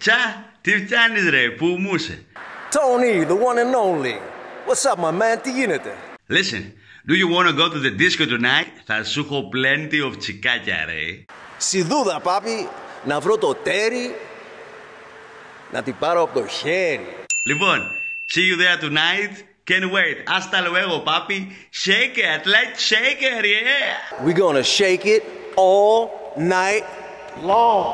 Τσα, τι φτιάνεις ρε, πού μου είσαι? Tony, the one and only. What's up, my man? Τι γίνεται? Listen, do you wanna go to the disco tonight? Θα σου έχω plenty of τσικάκια ρε. Σιδούδα, πάπη, να βρω το τέρι, να την πάρω από το χέρι. Λοιπόν, see you there tonight. Can't wait. Hasta luego, papi. Shake it, let's shake it, yeah. We gonna shake it all night long.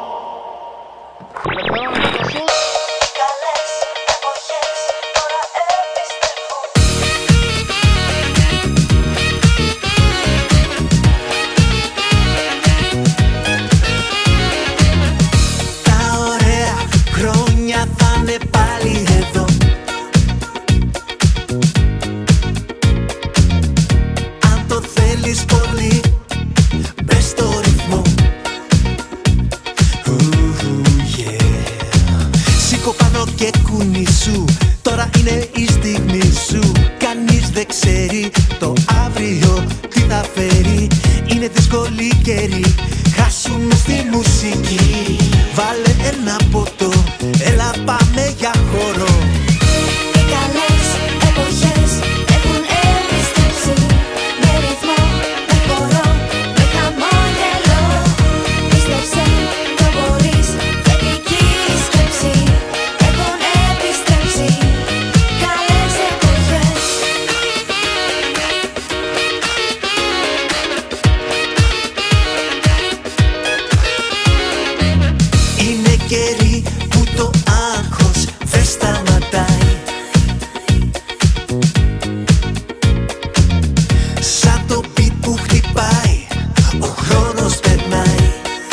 Τα ωραία χρόνια θα είναι πάλι εδώ. Αν το θέλεις πολύ, μπες στο ρυθμό. Σήκω πάνω και κουνήσου, τώρα είναι η στιγμή σου. Κανείς δεν ξέρει το αύριο τι θα φέρει. Είναι δύσκολη καιρή, χάσουμε στη μουσική. Βάλε ένα ποτό, έλα πάμε για χώρο. Οι καλές εποχές έχουν επιστρέψει. Με ρυθμό, με χορό, με χαμόγελο. Πίστεψε, το μπορείς, θετική σκέψη. Έχουν επιστρέψει καλές εποχές. Είναι καιροί που το άγχος δεν σταματάει. Σαν το beat που χτυπάει, ο χρόνος περνάει.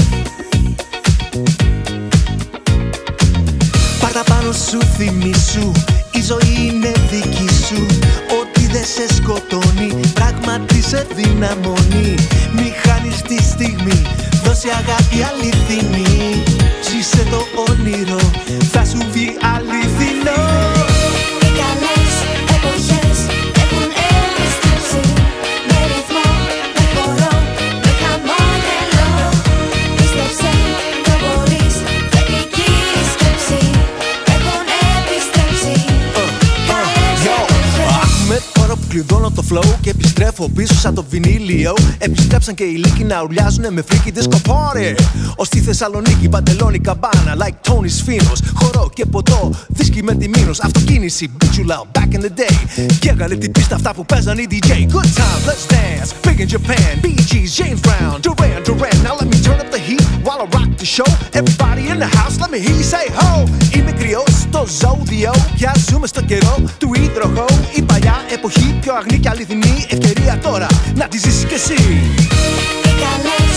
Πάρτα πάνω σου, θυμήσου, η ζωή είναι δική σου. Ό,τι δεν σε σκοτώνει, πράγματι σε δυναμώνει. Μη χάνεις τη στιγμή, δώσε αγάπη αληθινή. Ζήσε το όνειρο, θα σου βγει αληθινό. Οι καλές εποχές έχουν επιστρέψει. Με ρυθμό, με χορό, με χαμόγελο. Πίστεψε, το μπορείς, θετική σκέψη. Έχουν επιστρέψει καλές εποχές. Άκουμε τώρα που κλειδώνω το flow και επιστρέφω πίσω σαν το βινίλιο. Επιστρέψαν και οι λύκοι να ουρλιάζουνε με freaky disco party. Ως στη Θεσσαλονίκη, Παντελόνι, Καμπάνα, like Tony's Finos. Χορό και ποτό, δίσκοι με τη Μήνος. Αυτοκίνηση, μπιτσουλάου, back in the day. Και έγανε την πίστα αυτά που παίζαν οι DJ. Good time, let's dance, big in Japan. Bee Gees, James Brown, Duran Duran. Now let me turn up the heat while I rock the show. Everybody in the house, let me hear you say ho. Είμαι κρυός στο ζώδιο, πια ζούμε στο καιρό του υδροχώ. Η παλιά εποχή πιο αγνή και αληθινή ευκαιρία τώρα να τη ζήσεις κι εσύ. Οι καλές